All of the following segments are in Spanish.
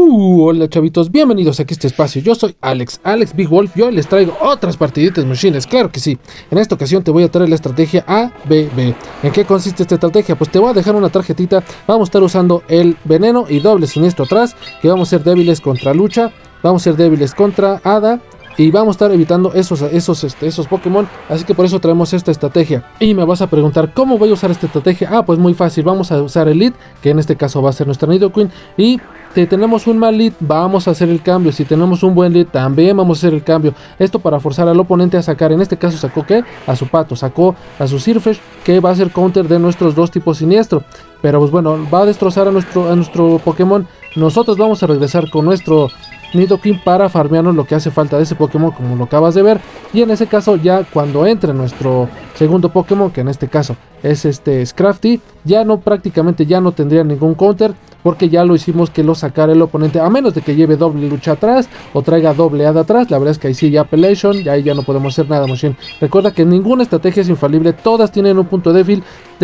Hola chavitos, bienvenidos aquí a este espacio. Yo soy Alex Big Wolf y hoy les traigo otras partiditas machines, claro que sí. En esta ocasión te voy a traer la estrategia ABB. ¿En qué consiste esta estrategia? Pues te voy a dejar una tarjetita. Vamos a estar usando el veneno y doble siniestro atrás, que vamos a ser débiles contra lucha, vamos a ser débiles contra hada y vamos a estar evitando esos Pokémon. Así que por eso traemos esta estrategia. Y me vas a preguntar, ¿cómo voy a usar esta estrategia? Pues muy fácil, vamos a usar el lead, que en este caso va a ser nuestra Nidoqueen. Y si tenemos un mal lead, vamos a hacer el cambio. Si tenemos un buen lead, también vamos a hacer el cambio. Esto para forzar al oponente a sacar, en este caso sacó ¿qué? A su Pato, sacó a su Sirfetch'd, que va a ser counter de nuestros dos tipos siniestro. Pero pues bueno, va a destrozar a nuestro Pokémon. Nosotros vamos a regresar con nuestro Nidoqueen para farmearnos lo que hace falta de ese Pokémon, como lo acabas de ver. Y en ese caso, ya cuando entre nuestro segundo Pokémon, que en este caso es Scrafty, ya no, prácticamente ya no tendría ningún counter, porque ya lo hicimos que lo sacara el oponente, a menos de que lleve doble lucha atrás o traiga doble hada atrás. La verdad es que ahí sí ya Appellation, y ahí ya no podemos hacer nada, machine. Recuerda que ninguna estrategia es infalible, todas tienen un punto débil.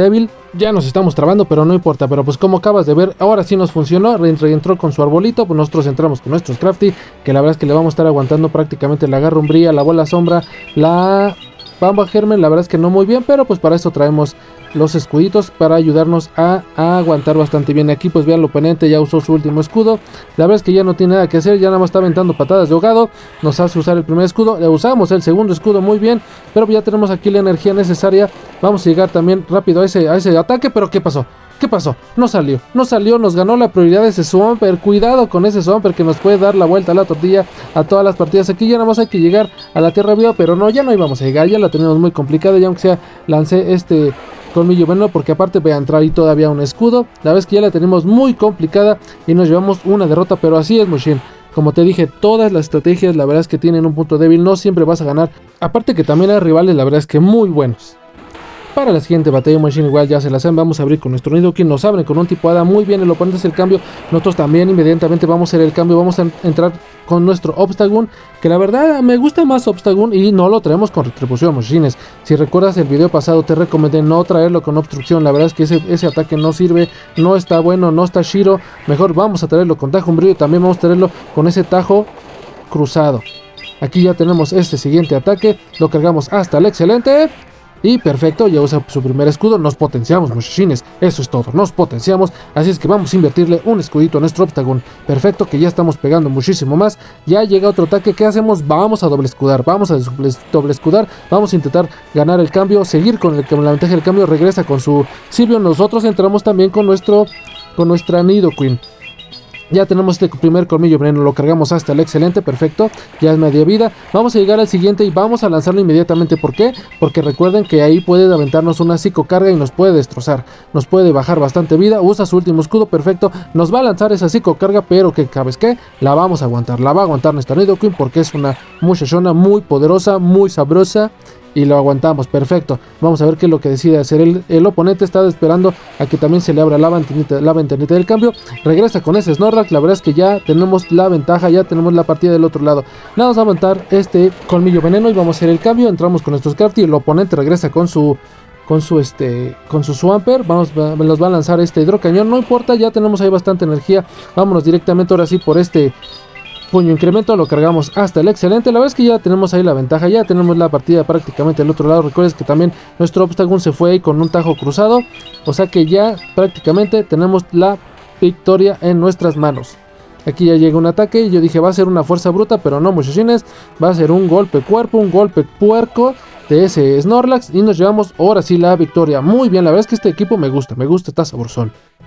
Ya nos estamos trabando, pero no importa. Pero pues como acabas de ver, ahora sí nos funcionó. Reentró con su arbolito, pues nosotros entramos con nuestro Scrafty, que la verdad es que le vamos a estar aguantando prácticamente la garra umbría, la bola sombra, la bamba germen. La verdad es que no muy bien, pero pues para eso traemos los escuditos para ayudarnos a aguantar bastante bien. Aquí pues vean, el oponente ya usó su último escudo. La verdad es que ya no tiene nada que hacer, ya nada más está aventando patadas de ahogado. Nos hace usar el primer escudo, le usamos el segundo escudo muy bien, pero ya tenemos aquí la energía necesaria. Vamos a llegar también rápido a ese ataque. Pero ¿qué pasó? ¿Qué pasó? No salió, nos ganó la prioridad de ese Swampert. Cuidado con ese Swampert, que nos puede dar la vuelta a la tortilla a todas las partidas. Aquí ya nada más hay que llegar a la tierra viva, pero no, ya no íbamos a llegar, ya la tenemos muy complicada. Ya aunque sea lancé colmillo veneno, porque aparte vean, trae todavía un escudo. La verdad es que ya la tenemos muy complicada y nos llevamos una derrota, pero así es, Machine. Como te dije, todas las estrategias la verdad es que tienen un punto débil, no siempre vas a ganar. Aparte que también hay rivales la verdad es que muy buenos. Para la siguiente batalla, Machine, igual ya se la saben, vamos a abrir con nuestro Nidoqueen, nos abren con un tipo hada, muy bien, el oponente hace el cambio, nosotros también inmediatamente vamos a hacer el cambio, vamos a entrar con nuestro Obstagoon, que la verdad me gusta más Obstagoon y no lo traemos con retribución, Machines. Si recuerdas el video pasado te recomendé no traerlo con obstrucción, la verdad es que ese ataque no sirve, no está bueno, no está Shiro, mejor vamos a traerlo con tajo umbrío y también vamos a traerlo con ese tajo cruzado. Aquí ya tenemos este siguiente ataque, lo cargamos hasta el excelente. Y perfecto, ya usa su primer escudo, nos potenciamos, muchachines, eso es todo, nos potenciamos, así es que vamos a invertirle un escudito a nuestro Obstagoon. Perfecto, que ya estamos pegando muchísimo más, ya llega otro ataque, ¿qué hacemos? Vamos a doble escudar, vamos a intentar ganar el cambio, seguir con la ventaja del cambio, regresa con su Sylveon, nosotros entramos también con nuestra Nidoqueen. Ya tenemos este primer colmillo veneno, lo cargamos hasta el excelente, perfecto, ya es media vida. Vamos a llegar al siguiente y vamos a lanzarlo inmediatamente. ¿Por qué? Porque recuerden que ahí puede aventarnos una psicocarga y nos puede destrozar, nos puede bajar bastante vida. Usa su último escudo, perfecto, nos va a lanzar esa psicocarga, pero que ¿sabes qué? La vamos a aguantar, la va a aguantar nuestra Nidoqueen porque es una muchachona muy poderosa, muy sabrosa. Y lo aguantamos, perfecto. Vamos a ver qué es lo que decide hacer el oponente. Está esperando a que también se le abra la ventanita del cambio. Regresa con ese Snorlax. La verdad es que ya tenemos la ventaja, ya tenemos la partida del otro lado. Vamos a aventar este colmillo veneno y vamos a hacer el cambio. Entramos con nuestro Scrafty. El oponente regresa con su Swampert. Nos va a lanzar este hidrocañón. No importa, ya tenemos ahí bastante energía. Vámonos directamente ahora sí por este puño incremento, lo cargamos hasta el excelente. La verdad es que ya tenemos ahí la ventaja, ya tenemos la partida prácticamente del otro lado. Recuerden que también nuestro Obstagoon se fue ahí con un tajo cruzado, o sea que ya prácticamente tenemos la victoria en nuestras manos. Aquí ya llega un ataque y yo dije va a ser una fuerza bruta, pero no, muchachines, va a ser un golpe cuerpo, un golpe puerco de ese Snorlax y nos llevamos ahora sí la victoria. Muy bien, la verdad es que este equipo me gusta, está sabrosón.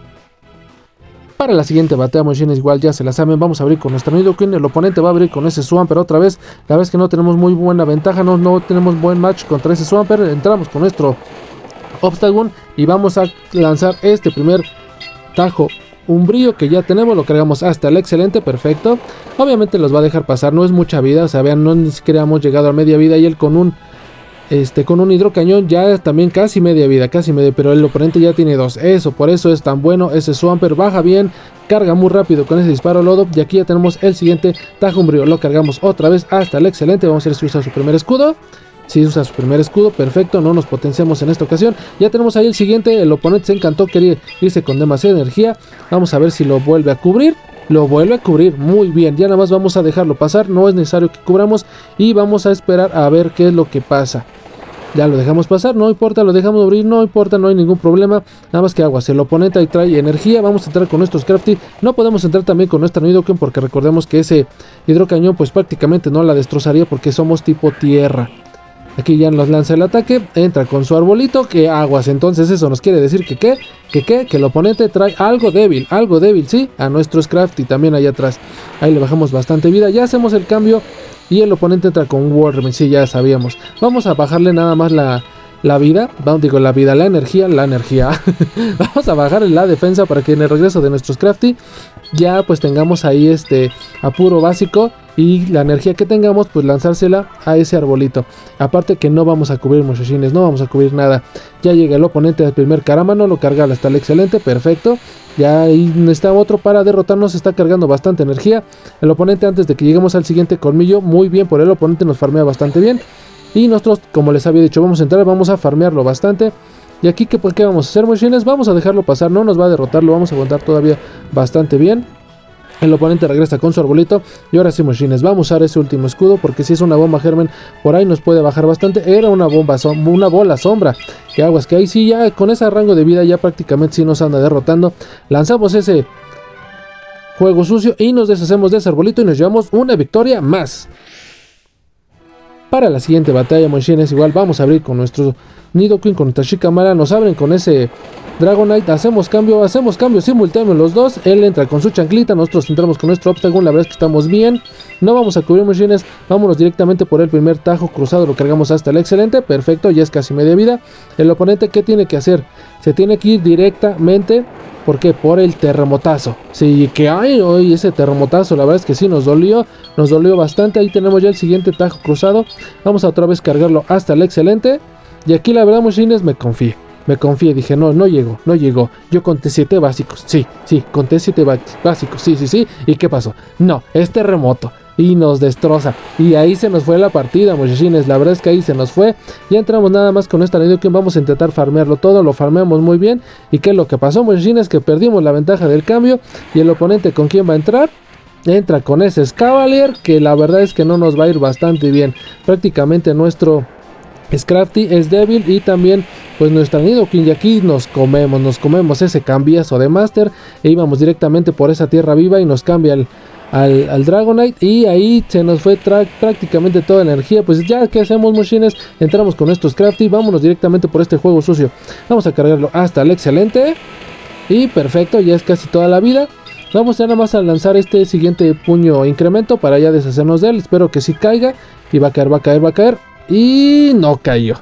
Para la siguiente batalla, muchachines, igual ya se la saben, vamos a abrir con nuestra Nidoqueen, el oponente va a abrir con ese Swampert otra vez. La verdad es que no tenemos muy buena ventaja, no tenemos buen match contra ese Swampert. Entramos con nuestro Obstagoon y vamos a lanzar este primer tajo umbrío que ya tenemos, lo cargamos hasta el excelente, perfecto. Obviamente los va a dejar pasar, no es mucha vida, o sea, vean, no ni siquiera hemos llegado a media vida y él con un hidrocañón ya también casi media vida, pero el oponente ya tiene dos, por eso es tan bueno. Ese Swampert baja bien, carga muy rápido con ese disparo lodo. Y aquí ya tenemos el siguiente tajo umbrío, lo cargamos otra vez hasta el excelente. Vamos a ver si usa su primer escudo. Si usa su primer escudo, perfecto, no nos potenciamos en esta ocasión. Ya tenemos ahí el siguiente, el oponente se encantó, quería irse con demasiada energía. Vamos a ver si lo vuelve a cubrir. lo vuelve a cubrir, muy bien, ya nada más vamos a dejarlo pasar, no es necesario que cubramos y vamos a esperar a ver qué es lo que pasa. Ya lo dejamos pasar, no importa, lo dejamos abrir, no importa, no hay ningún problema. Nada más que aguas, el oponente ahí trae energía, vamos a entrar con nuestros Crafty. No podemos entrar también con nuestra Nidoking porque recordemos que ese hidrocañón pues prácticamente no la destrozaría porque somos tipo tierra. Aquí ya nos lanza el ataque, entra con su arbolito, que aguas, entonces eso nos quiere decir que el oponente trae algo débil, sí, a nuestros Crafty también allá atrás. Ahí le bajamos bastante vida, ya hacemos el cambio y el oponente entra con Worm, sí, ya sabíamos. Vamos a bajarle nada más la vida, la energía. Vamos a bajarle la defensa para que en el regreso de nuestros Crafty ya pues tengamos ahí apuro básico y la energía que tengamos pues lanzársela a ese arbolito. Aparte que no vamos a cubrir muchachines, no vamos a cubrir nada. Ya llega el oponente del primer caramano, lo carga hasta el excelente, perfecto. Ya ahí está otro para derrotarnos, está cargando bastante energía. El oponente antes de que lleguemos al siguiente colmillo, muy bien por el oponente, nos farmea bastante bien. Y nosotros, como les había dicho, vamos a entrar, vamos a farmearlo bastante. Y aquí, ¿qué vamos a hacer, muchachines? Vamos a dejarlo pasar, no nos va a derrotar, lo vamos a aguantar todavía bastante bien. El oponente regresa con su arbolito. Y ahora sí, muchachines, vamos a usar ese último escudo. Porque si es una bomba germen, por ahí nos puede bajar bastante. Era una bola sombra. Que aguas, que ahí sí, ya con ese rango de vida, ya prácticamente sí nos anda derrotando. Lanzamos ese juego sucio y nos deshacemos de ese arbolito. Y nos llevamos una victoria más. Para la siguiente batalla, muchachines, igual vamos a abrir con nuestro Nidoking, con nuestra Shikamaru. Nos abren con ese Dragonite, hacemos cambio simultáneo los dos. Él entra con su chanclita, nosotros entramos con nuestro Obstagoon. La verdad es que estamos bien, no vamos a cubrir muchachines, vámonos directamente por el primer tajo cruzado, lo cargamos hasta el excelente, perfecto, ya es casi media vida. El oponente, ¿qué tiene que hacer? Se tiene que ir directamente, ¿por qué? Por el terremotazo. Sí, que hay hoy ese terremotazo, la verdad es que sí nos dolió bastante. Ahí tenemos ya el siguiente tajo cruzado, vamos a otra vez cargarlo hasta el excelente. Y aquí la verdad, muchachines, me confié, dije, no llegó, yo conté 7 básicos, sí, conté 7 básicos, sí, ¿y qué pasó? No, es terremoto, y nos destroza, y ahí se nos fue la partida, muchachines, la verdad es que ahí se nos fue. Ya entramos nada más con esta Nidoking, vamos a intentar farmearlo todo, lo farmeamos muy bien. ¿Y qué es lo que pasó, muchachines? Que perdimos la ventaja del cambio, y el oponente, ¿con quién va a entrar? Entra con ese Escavalier, que la verdad es que no nos va a ir bastante bien. Prácticamente nuestro Crafty es débil y también pues nuestra Nidoking, y aquí nos comemos ese cambiazo de Master e íbamos directamente por esa tierra viva y nos cambia al Dragonite y ahí se nos fue prácticamente toda la energía. Pues ya que hacemos, muchachines, entramos con estos Crafty, vámonos directamente por este juego sucio, vamos a cargarlo hasta el excelente y perfecto, ya es casi toda la vida. Vamos ya nada más a lanzar este siguiente puño incremento para ya deshacernos de él, espero que sí caiga y va a caer. Y no cayó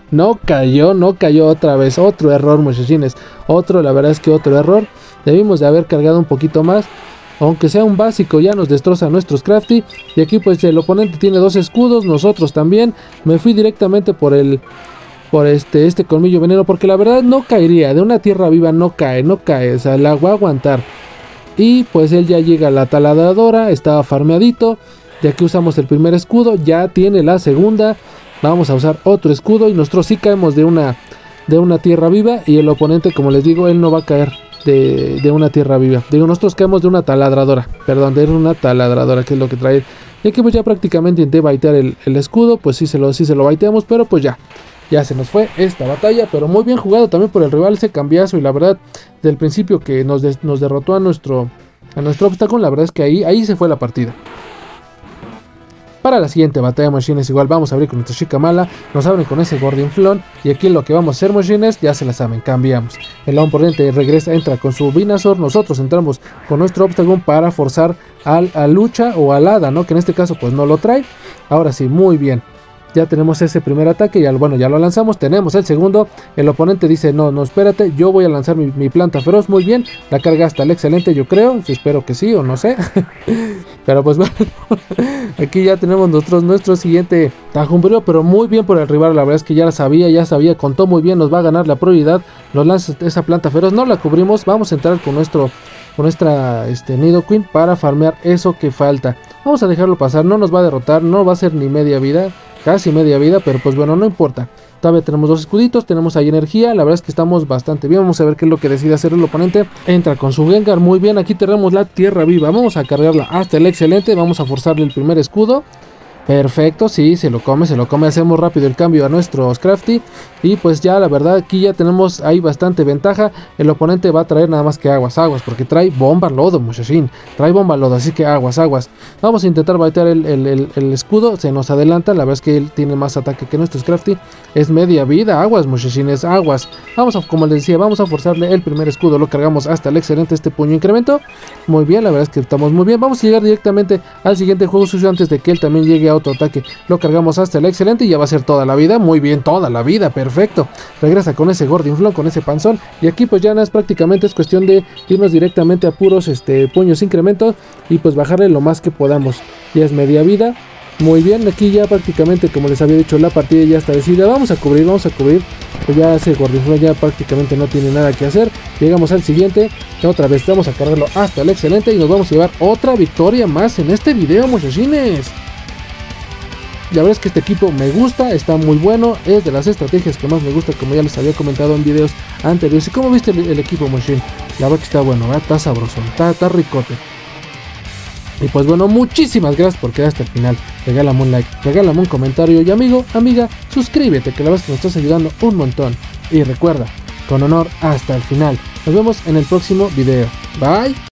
otra vez, otro error, muchachines, la verdad es que otro error, debimos de haber cargado un poquito más, aunque sea un básico, ya nos destroza nuestros Crafty, y aquí pues el oponente tiene 2 escudos, nosotros también, me fui directamente por este colmillo veneno, porque la verdad no caería, de una tierra viva no cae, o sea, la voy a aguantar, y pues él ya llega a la taladradora, estaba farmeadito, ya que usamos el primer escudo, ya tiene la segunda. Vamos a usar otro escudo y nosotros sí caemos de una tierra viva y el oponente, como les digo, él no va a caer de una tierra viva. Digo, nosotros caemos de una taladradora, que es lo que trae. Y aquí pues ya prácticamente intenté baitear el escudo, pues sí se lo baiteamos, pero pues ya se nos fue esta batalla, pero muy bien jugado también por el rival, ese cambiazo, y la verdad, del principio que nos derrotó a nuestro Obstagoon, la verdad es que ahí se fue la partida. Para la siguiente batalla, muchachines, igual vamos a abrir con nuestra Shikamaru, nos abren con ese Gordinflón, y aquí lo que vamos a hacer, muchachines, ya se la saben, cambiamos. El oponente entra con su Venusaur, nosotros entramos con nuestro Obstagoon para forzar al Lucha o al Hada, ¿no? Que en este caso pues no lo trae. Ahora sí, muy bien. Ya tenemos ese primer ataque, ya lo lanzamos, tenemos el segundo, el oponente dice, no, espérate, yo voy a lanzar mi planta feroz, muy bien, la carga hasta el excelente, yo creo, espero que sí o no sé, pero pues bueno, aquí ya tenemos nuestro siguiente tajumbrío, pero muy bien por el rival, la verdad es que ya sabía, contó muy bien, nos va a ganar la prioridad, nos lanza esa planta feroz, no la cubrimos, vamos a entrar con nuestra Nidoking para farmear eso que falta, vamos a dejarlo pasar, no nos va a derrotar, no va a ser ni media vida. casi media vida, pero pues bueno, no importa. Todavía tenemos 2 escuditos, tenemos ahí energía, la verdad es que estamos bastante bien. Vamos a ver qué es lo que decide hacer el oponente. Entra con su Gengar, muy bien, aquí tenemos la tierra viva, vamos a cargarla hasta el excelente, vamos a forzarle el primer escudo. Perfecto, sí, se lo come, hacemos rápido el cambio a nuestro Scrafty. Y pues ya la verdad aquí ya tenemos ahí bastante ventaja. El oponente va a traer nada más que aguas, porque trae bomba lodo, muchachín. Trae bomba lodo, así que aguas. Vamos a intentar baitear el escudo, se nos adelanta, la verdad es que él tiene más ataque que nuestro Scrafty. Es media vida, aguas muchachines, aguas. Vamos a, como les decía, vamos a forzarle el primer escudo, lo cargamos hasta el excelente, este puño incremento. Muy bien, la verdad es que estamos muy bien. Vamos a llegar directamente al siguiente juego sucio antes de que él también llegue a otro ataque. Lo cargamos hasta el excelente y ya va a ser toda la vida. Muy bien, toda la vida, perfecto. Regresa con ese gordinflón, con ese panzón. Y aquí pues ya no es prácticamente, es cuestión de irnos directamente a puros puños incrementos y pues bajarle lo más que podamos. Ya es media vida. Muy bien, aquí ya prácticamente, como les había dicho, la partida ya está decidida. Vamos a cubrir. Pues ya ese gordinflón ya prácticamente no tiene nada que hacer. Llegamos al siguiente. Otra vez vamos a cargarlo hasta el excelente y nos vamos a llevar otra victoria más en este video, muchachines. La verdad es que este equipo me gusta, está muy bueno, es de las estrategias que más me gusta, como ya les había comentado en videos anteriores. ¿Y cómo viste el equipo, Machine? La verdad que está bueno, ¿verdad? Está sabroso, está ricote. Y pues bueno, muchísimas gracias por quedar hasta el final. Regálame un like, regálame un comentario y amiga, suscríbete, que la verdad es que nos estás ayudando un montón. Y recuerda, con honor hasta el final. Nos vemos en el próximo video. Bye.